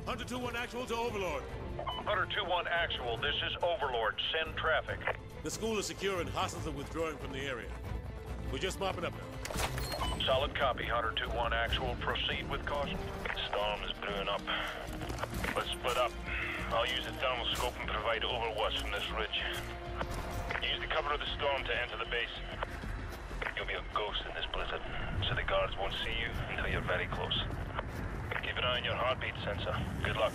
Hunter 2-1 actual to Overlord. Hunter 2-1 actual, this is Overlord. Send traffic. The school is secure and hostiles are withdrawing from the area. We're just mopping up now. Solid copy, Hunter 2-1 actual. Proceed with caution. Storm is brewing up. Let's split up. I'll use the thermal scope and provide overwatch from this ridge. Use the cover of the storm to enter the base. You'll be a ghost in this blizzard, so the guards won't see you until you're very close. Keep an eye on your heartbeat sensor. Good luck.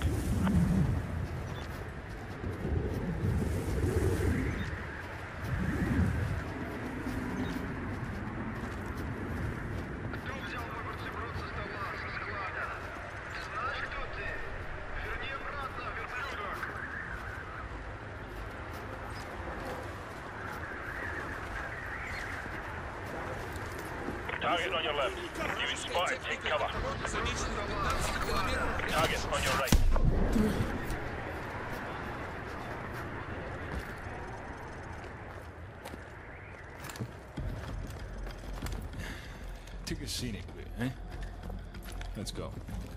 Target on your left. You've been spotted. Take cover. Target on your right. Took a scenic route, eh? Let's go.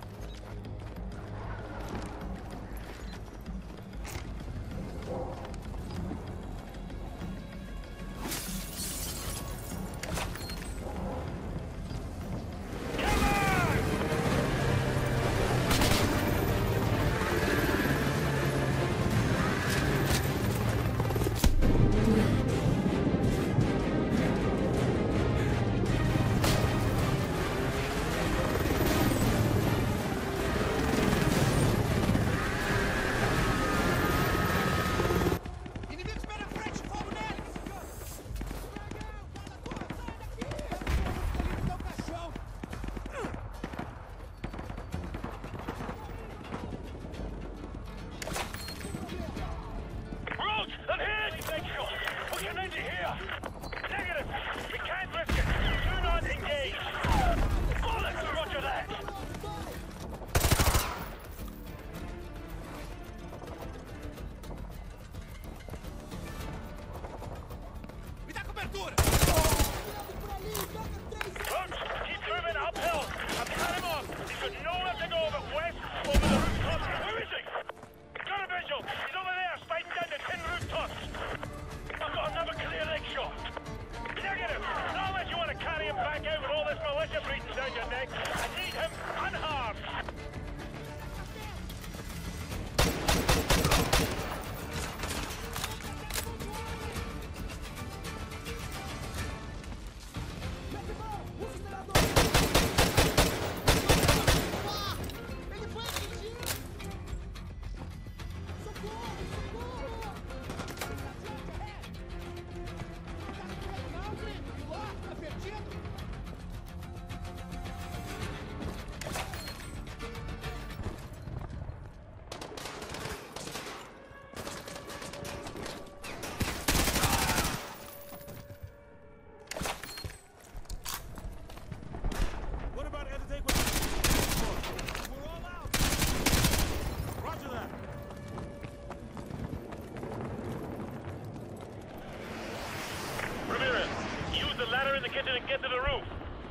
And get to the roof.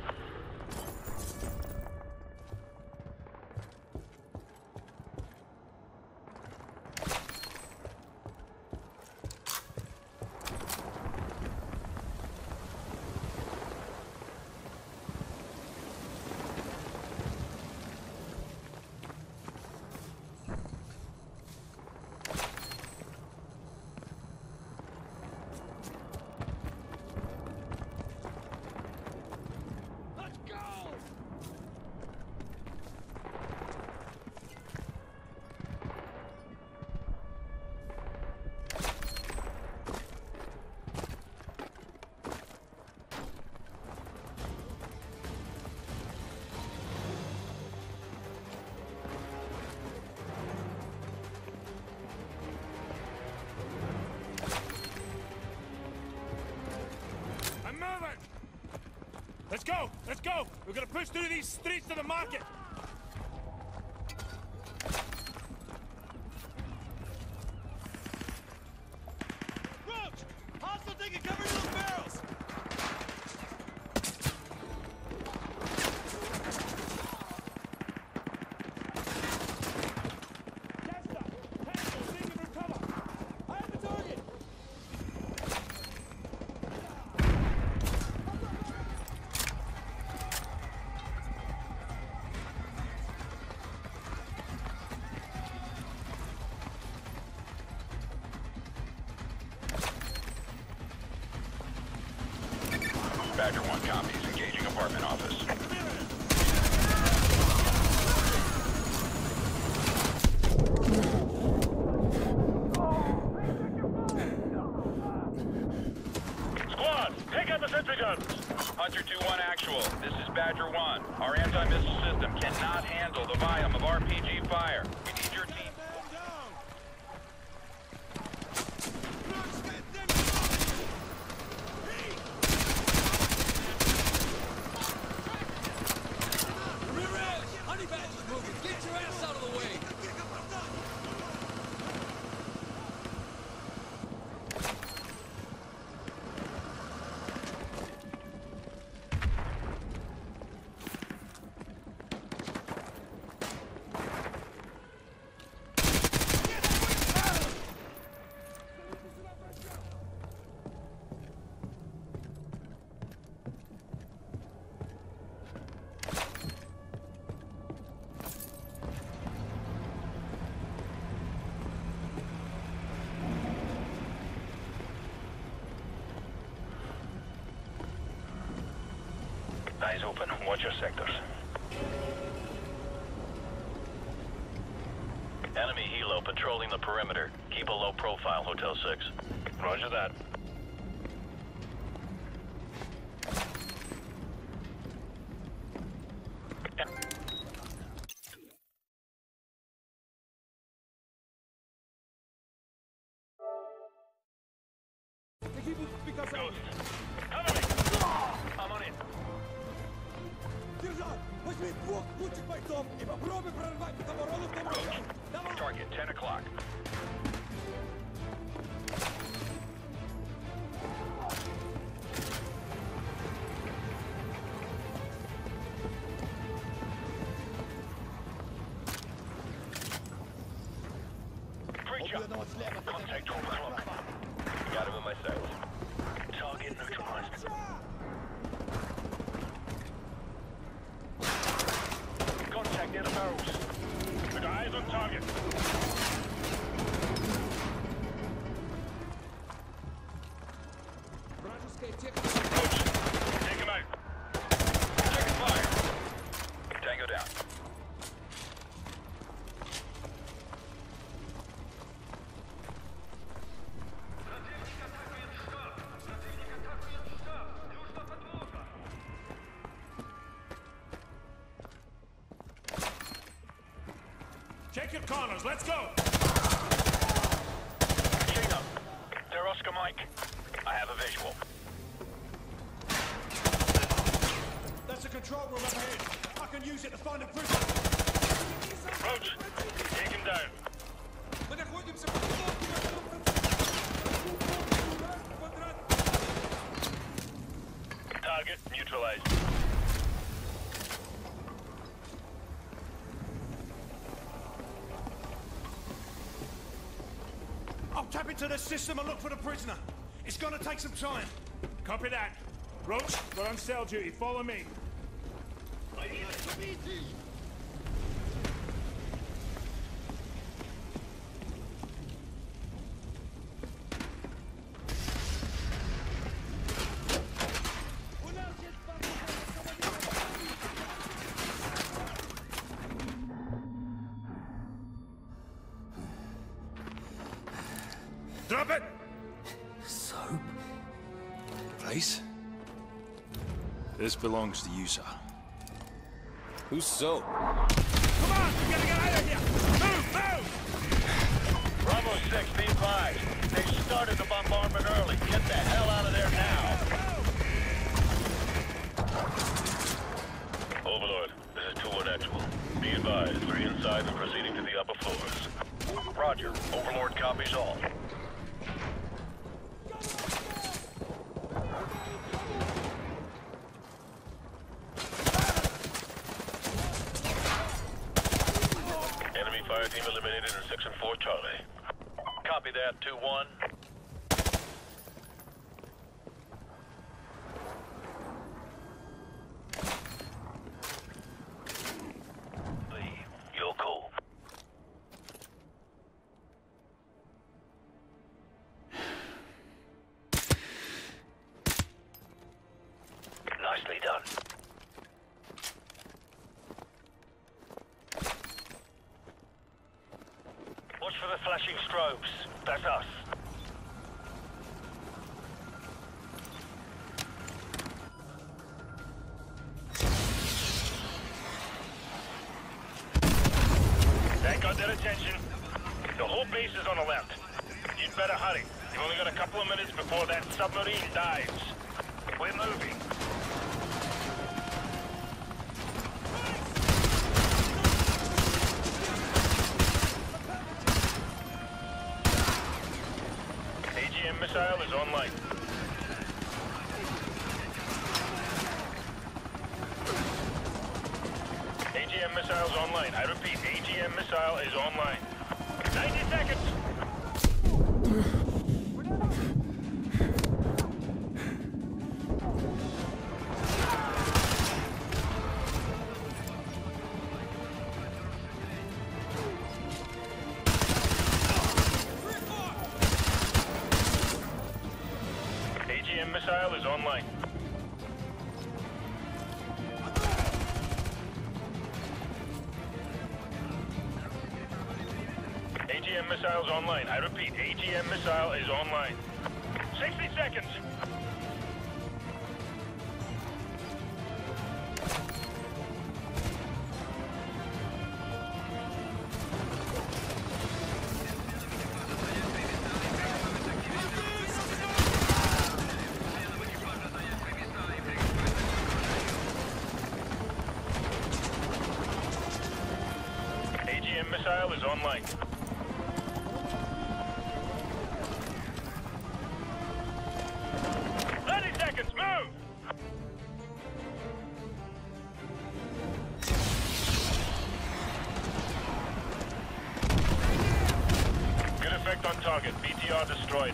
Let's go! Let's go! We're gonna push through these streets to the market! Roach! Hostile taking cover to those barrels! Badger 1 copies. Engaging apartment office. Squad, take out the sentry guns! Hunter 2-1 actual. This is Badger 1. Our anti-missile system cannot handle the volume of RPG fire. We need your team. Honey Badger's moving. Get your ass out of the way. Eyes open. Watch your sectors. Enemy helo patrolling the perimeter. Keep a low profile, Hotel 6. Roger that. I'm on it. Target, 10 o'clock. Preacher! Contact 12 o'clock. Got him in my sights. Target neutralized. Contact near the barrels. We got eyes on target. Coach, take him out. Taking fire. Tango down. Check your corners, let's go! Gina, they're Oscar Mike. I have a visual. That's a control room up ahead. I can use it to find a prisoner. Roach, take him down. Target neutralized. I'll tap into the system and look for the prisoner. It's gonna take some time. Copy that. Roach, we're on cell duty. Follow me. Drop it! Soap? Place? This belongs to you, sir. Who's Soap? Come on! We gotta get out of here! Move! Move! Bravo 6, be advised. They started the bombardment early. Get the hell out of there now. Overlord, this is 2-1 actual. Be advised, we're inside and proceeding to the upper floors. Roger. Overlord copies all. Enemy fire team eliminated in Section 4 Charlie. Copy that, 2-1. Lee, you're cool. Watch for the flashing strobes. That's us. That got their attention. The whole base is on the left. You'd better hurry. You've only got a couple of minutes before that submarine dives. We're moving. AGM missile is online. AGM missile's online. I repeat, AGM missile is online. 90 seconds! AGM missile is online. AGM missile's online. I repeat, AGM missile is online. 60 seconds! AGM missile is online. Move! Good effect on target. BTR destroyed.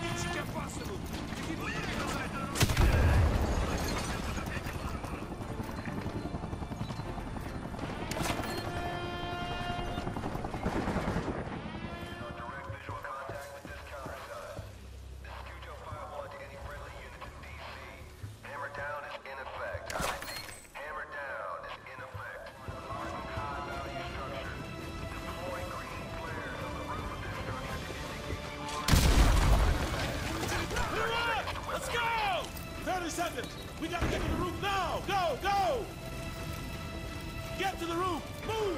We gotta get to the roof now! Go! Go! Get to the roof! Move!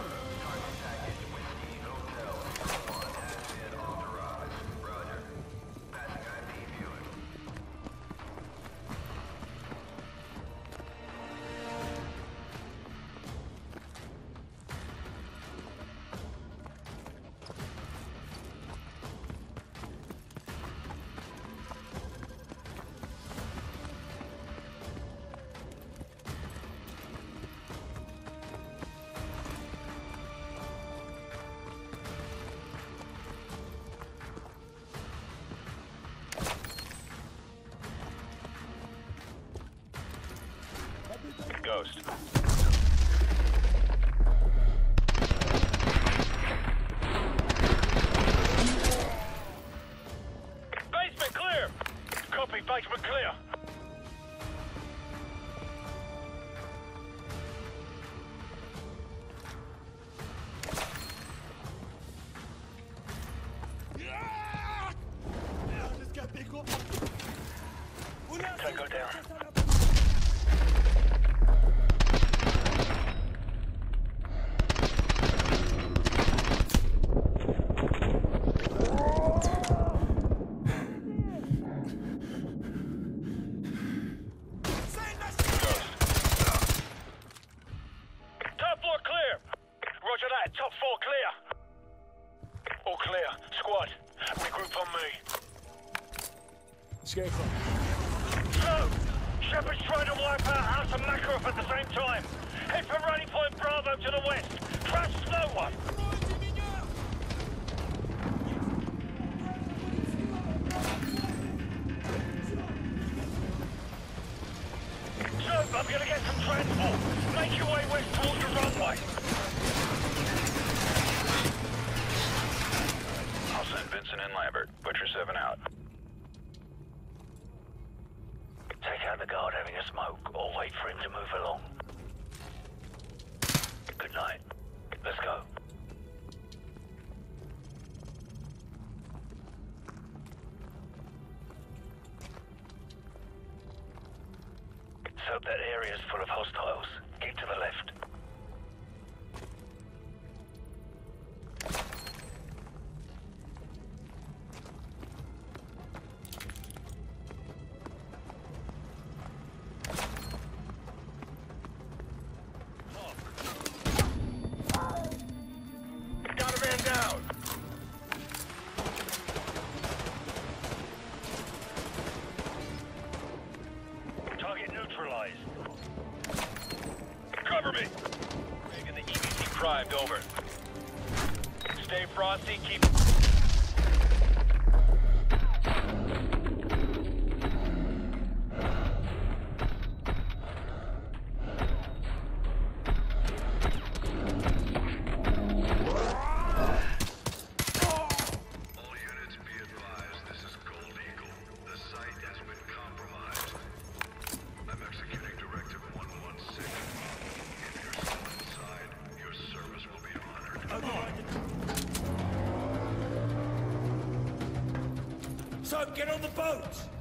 Ghost. Basement clear! Copy, basement clear. Tango down. Top 4 clear. All clear. Squad, regroup on me. Scarecrow. So, Shepard's trying to wipe out House and Makarov at the same time. Head for Rally Point Bravo to the west. Trust no one. So, I'm gonna get some transport. Make your way west towards the runway. Vincent and Lambert. Butcher 7 out. Take out the guard having a smoke, or wait for him to move along. Good night. Let's go. That area's full of hostiles. Keep to the left. Got a man down! Target neutralized. Cover me! Making the EBC primed, over. Stay frosty, keep... So, get on the boat!